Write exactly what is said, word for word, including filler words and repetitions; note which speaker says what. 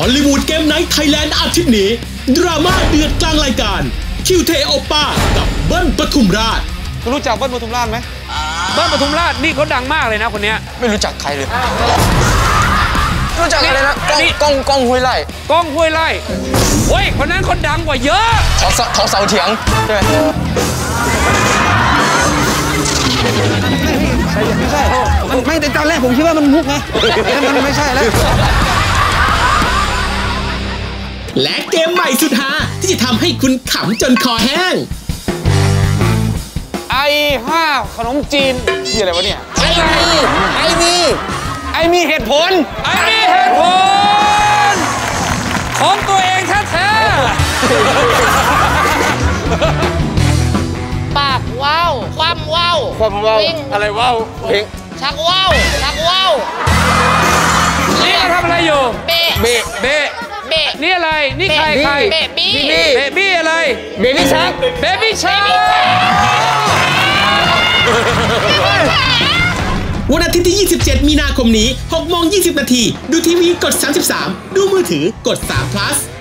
Speaker 1: อลลีวูดเกมไนท์ไทยแลนด์อาทิตย์นี้ดราม่าเดือดกลางรายการคิวเทโอป้ากับเบิ้ลปทุมราช
Speaker 2: คุณรู้จักเบิ้ลปทุมราชไหมเบิ้ลปทุมราชนี่เขาดังมากเลยนะคนนี้
Speaker 3: ไม่รู้จักใครเลยรู้จักอะไรนะก้องก้องห้วยไร่
Speaker 2: ก้องห้วยไร่เฮ้ยคนนั้นคนดังกว่าเยอะ
Speaker 3: ทอทอเสาเถียงใช่ไหม
Speaker 4: ไม่ใช่มันไม่แต่ตอนแรกผมคิดว่ามันมุกไงมันไม่ใช่แล้ว
Speaker 1: และเกมใหม่สุดฮาที่จะทำให้คุณขำจนคอแห้ง
Speaker 2: ไอห้าขนมจีนที่อะไรวะเนี่ย
Speaker 3: ไอมีไอมี
Speaker 2: ไอมีเหตุผลไอมีเหตุผลของตัวเองแท้
Speaker 5: ๆปากว้าวความว้าว
Speaker 2: ความว้าวอะไรว้าวเพลง
Speaker 5: ชักว้าวชักว้าว
Speaker 2: นี่ทำอะไรอยู่
Speaker 5: เบะ
Speaker 2: เบะเบะ
Speaker 5: เบะ
Speaker 2: นี่อะไรนี่ใครใคร
Speaker 5: เบบี้
Speaker 2: เบบี้อะไร
Speaker 3: เบบี้ชัก
Speaker 2: เบบี้ชัก
Speaker 1: วันอาทิตย์ที่ยี่สิบเจ็ดมีนาคมนี้หกโมงยี่สิบนาทีดูทีวีกดสามสิบสามดูมือถือกดสาม plus